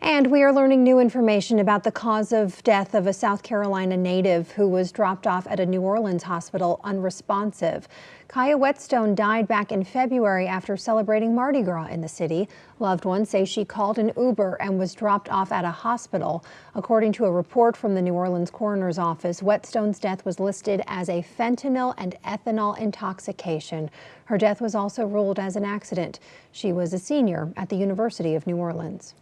And we are learning new information about the cause of death of a South Carolina native who was dropped off at a New Orleans hospital unresponsive. Kaya Whetstone died back in February after celebrating Mardi Gras in the city. Loved ones say she called an Uber and was dropped off at a hospital. According to a report from the New Orleans coroner's office, Whetstone's death was listed as a fentanyl and ethanol intoxication. Her death was also ruled as an accident. She was a senior at the University of New Orleans.